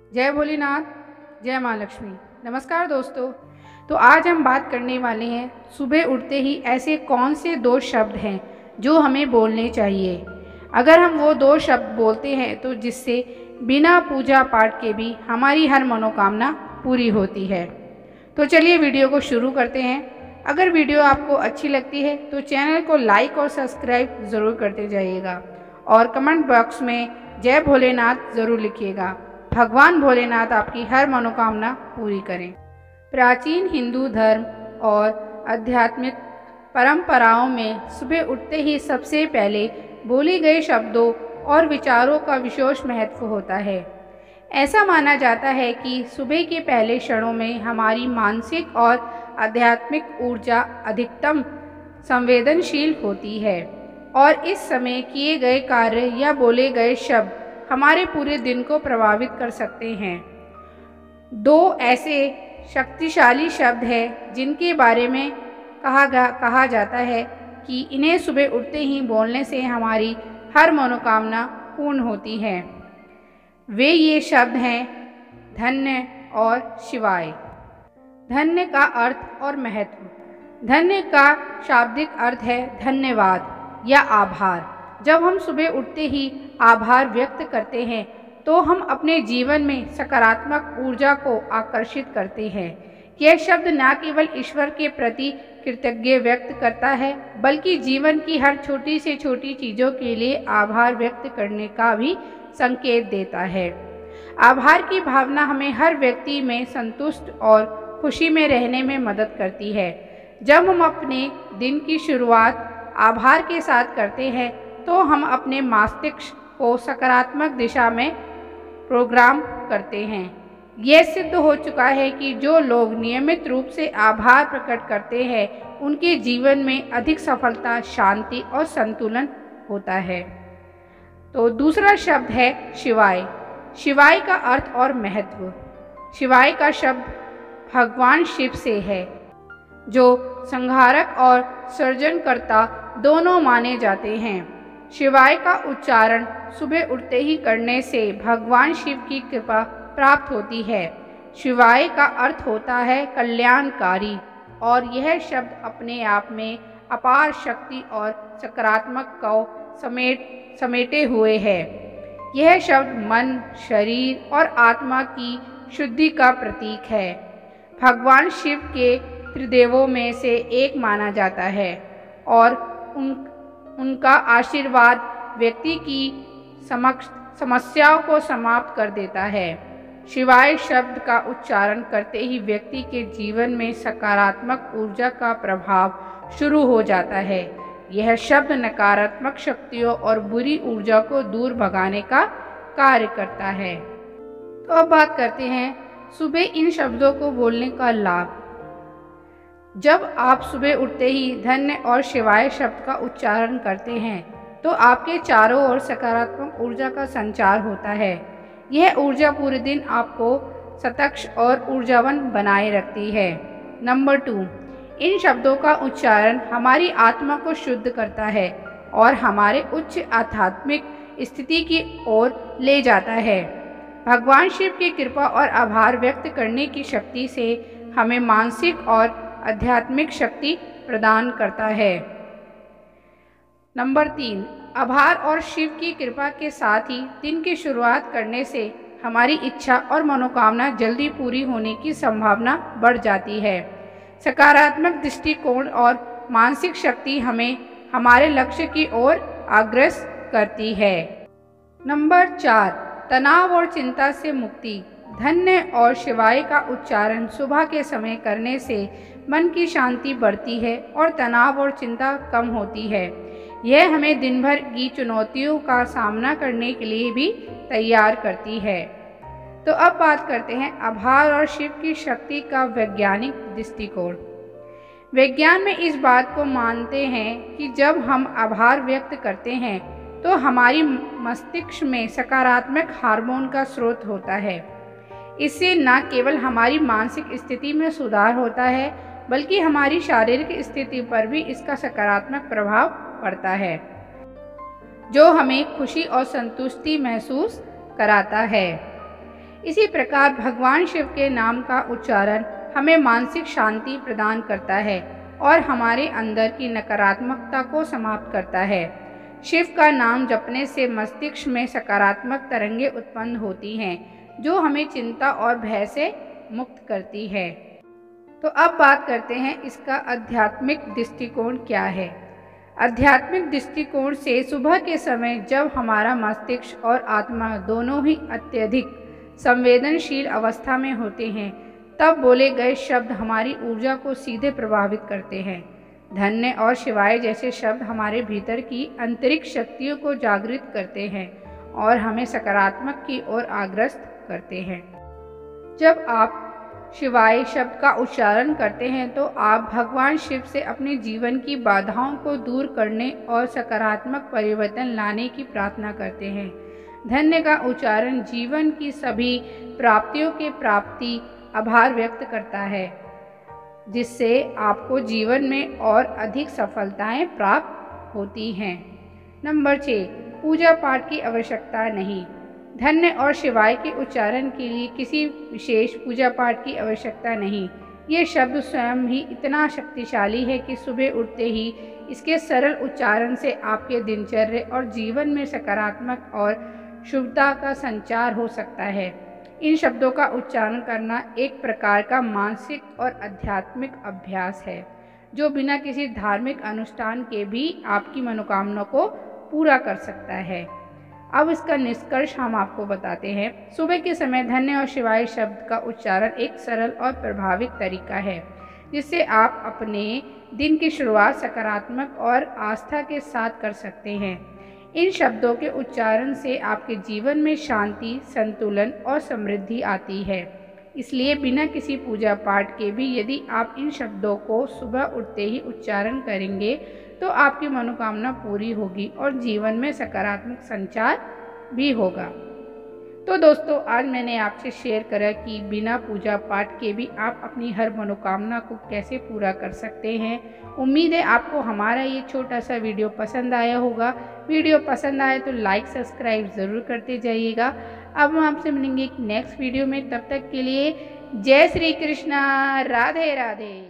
जय भोलेनाथ, जय माँ लक्ष्मी। नमस्कार दोस्तों। तो आज हम बात करने वाले हैं सुबह उठते ही ऐसे कौन से 2 शब्द हैं जो हमें बोलने चाहिए। अगर हम वो 2 शब्द बोलते हैं तो जिससे बिना पूजा पाठ के भी हमारी हर मनोकामना पूरी होती है। तो चलिए वीडियो को शुरू करते हैं। अगर वीडियो आपको अच्छी लगती है तो चैनल को लाइक और सब्सक्राइब ज़रूर करते जाइएगा और कमेंट बॉक्स में जय भोलेनाथ ज़रूर लिखिएगा। भगवान भोलेनाथ आपकी हर मनोकामना पूरी करें। प्राचीन हिंदू धर्म और आध्यात्मिक परंपराओं में सुबह उठते ही सबसे पहले बोले गए शब्दों और विचारों का विशेष महत्व होता है। ऐसा माना जाता है कि सुबह के पहले क्षणों में हमारी मानसिक और आध्यात्मिक ऊर्जा अधिकतम संवेदनशील होती है और इस समय किए गए कार्य या बोले गए शब्द हमारे पूरे दिन को प्रभावित कर सकते हैं। 2 ऐसे शक्तिशाली शब्द हैं जिनके बारे में कहा जाता है कि इन्हें सुबह उठते ही बोलने से हमारी हर मनोकामना पूर्ण होती है। वे ये शब्द हैं धन्य और शिवाय। धन्य का अर्थ और महत्व। धन्य का शाब्दिक अर्थ है धन्यवाद या आभार। जब हम सुबह उठते ही आभार व्यक्त करते हैं तो हम अपने जीवन में सकारात्मक ऊर्जा को आकर्षित करते हैं। यह शब्द न केवल ईश्वर के प्रति कृतज्ञता व्यक्त करता है बल्कि जीवन की हर छोटी से छोटी चीज़ों के लिए आभार व्यक्त करने का भी संकेत देता है। आभार की भावना हमें हर व्यक्ति में संतुष्ट और खुशी में रहने में मदद करती है। जब हम अपने दिन की शुरुआत आभार के साथ करते हैं तो हम अपने मस्तिष्क को सकारात्मक दिशा में प्रोग्राम करते हैं। यह सिद्ध हो चुका है कि जो लोग नियमित रूप से आभार प्रकट करते हैं उनके जीवन में अधिक सफलता, शांति और संतुलन होता है। तो दूसरा शब्द है शिवाय। शिवाय का अर्थ और महत्व। शिवाय का शब्द भगवान शिव से है जो संहारक और सृजनकर्ता दोनों माने जाते हैं। शिवाय का उच्चारण सुबह उठते ही करने से भगवान शिव की कृपा प्राप्त होती है। शिवाय का अर्थ होता है कल्याणकारी और यह शब्द अपने आप में अपार शक्ति और सकारात्मक को समेटे हुए है। यह शब्द मन, शरीर और आत्मा की शुद्धि का प्रतीक है। भगवान शिव के त्रिदेवों में से एक माना जाता है और उनका आशीर्वाद व्यक्ति की समस्याओं को समाप्त कर देता है। शिवाय शब्द का उच्चारण करते ही व्यक्ति के जीवन में सकारात्मक ऊर्जा का प्रभाव शुरू हो जाता है। यह शब्द नकारात्मक शक्तियों और बुरी ऊर्जा को दूर भगाने का कार्य करता है। तो अब बात करते हैं सुबह इन शब्दों को बोलने का लाभ। जब आप सुबह उठते ही धन्य और शिवाय शब्द का उच्चारण करते हैं तो आपके चारों ओर सकारात्मक ऊर्जा का संचार होता है। यह ऊर्जा पूरे दिन आपको सतर्क और ऊर्जावान बनाए रखती है। नंबर 2, इन शब्दों का उच्चारण हमारी आत्मा को शुद्ध करता है और हमारे उच्च आध्यात्मिक स्थिति की ओर ले जाता है। भगवान शिव की कृपा और आभार व्यक्त करने की शक्ति से हमें मानसिक और आध्यात्मिक शक्ति प्रदान करता है। नंबर 3, आभार और शिव की कृपा के साथ ही दिन की शुरुआत करने से हमारी इच्छा और मनोकामना जल्दी पूरी होने की संभावना बढ़ जाती है। सकारात्मक दृष्टिकोण और मानसिक शक्ति हमें हमारे लक्ष्य की ओर अग्रसर करती है। नंबर 4, तनाव और चिंता से मुक्ति। धन्य और शिवाय का उच्चारण सुबह के समय करने से मन की शांति बढ़ती है और तनाव और चिंता कम होती है। यह हमें दिन भर की चुनौतियों का सामना करने के लिए भी तैयार करती है। तो अब बात करते हैं आभार और शिव की शक्ति का वैज्ञानिक दृष्टिकोण। विज्ञान में इस बात को मानते हैं कि जब हम आभार व्यक्त करते हैं तो हमारी मस्तिष्क में सकारात्मक हार्मोन का स्रोत होता है। इससे न केवल हमारी मानसिक स्थिति में सुधार होता है बल्कि हमारी शारीरिक स्थिति पर भी इसका सकारात्मक प्रभाव पड़ता है, जो हमें खुशी और संतुष्टि महसूस कराता है। इसी प्रकार भगवान शिव के नाम का उच्चारण हमें मानसिक शांति प्रदान करता है और हमारे अंदर की नकारात्मकता को समाप्त करता है। शिव का नाम जपने से मस्तिष्क में सकारात्मक तरंगें उत्पन्न होती हैं, जो हमें चिंता और भय से मुक्त करती है। तो अब बात करते हैं इसका आध्यात्मिक दृष्टिकोण क्या है। आध्यात्मिक दृष्टिकोण से सुबह के समय जब हमारा मस्तिष्क और आत्मा दोनों ही अत्यधिक संवेदनशील अवस्था में होते हैं, तब बोले गए शब्द हमारी ऊर्जा को सीधे प्रभावित करते हैं। धन्य और शिवाय जैसे शब्द हमारे भीतर की आंतरिक शक्तियों को जागृत करते हैं और हमें सकारात्मक की ओर अग्रसर करते हैं। जब आप शिवाय शब्द का उच्चारण करते हैं तो आप भगवान शिव से अपने जीवन की बाधाओं को दूर करने और सकारात्मक परिवर्तन लाने की प्रार्थना करते हैं। धन्य का उच्चारण जीवन की सभी प्राप्तियों के प्राप्ति आभार व्यक्त करता है, जिससे आपको जीवन में और अधिक सफलताएं प्राप्त होती हैं। नंबर 6, पूजा पाठ की आवश्यकता नहीं। धन्य और शिवाय के उच्चारण के लिए किसी विशेष पूजा पाठ की आवश्यकता नहीं। ये शब्द स्वयं ही इतना शक्तिशाली है कि सुबह उठते ही इसके सरल उच्चारण से आपके दिनचर्या और जीवन में सकारात्मक और शुभता का संचार हो सकता है। इन शब्दों का उच्चारण करना एक प्रकार का मानसिक और आध्यात्मिक अभ्यास है, जो बिना किसी धार्मिक अनुष्ठान के भी आपकी मनोकामना को पूरा कर सकता है। अब इसका निष्कर्ष हम आपको बताते हैं। सुबह के समय धन्य और शिवाय शब्द का उच्चारण एक सरल और प्रभावित तरीका है, जिससे आप अपने दिन की शुरुआत सकारात्मक और आस्था के साथ कर सकते हैं। इन शब्दों के उच्चारण से आपके जीवन में शांति, संतुलन और समृद्धि आती है। इसलिए बिना किसी पूजा पाठ के भी यदि आप इन शब्दों को सुबह उठते ही उच्चारण करेंगे तो आपकी मनोकामना पूरी होगी और जीवन में सकारात्मक संचार भी होगा। तो दोस्तों, आज मैंने आपसे शेयर करा कि बिना पूजा पाठ के भी आप अपनी हर मनोकामना को कैसे पूरा कर सकते हैं। उम्मीद है आपको हमारा ये छोटा सा वीडियो पसंद आया होगा। वीडियो पसंद आए तो लाइक सब्सक्राइब ज़रूर करते जाइएगा। अब हम आपसे मिलेंगे एक नेक्स्ट वीडियो में। तब तक के लिए जय श्री कृष्णा, राधे राधे।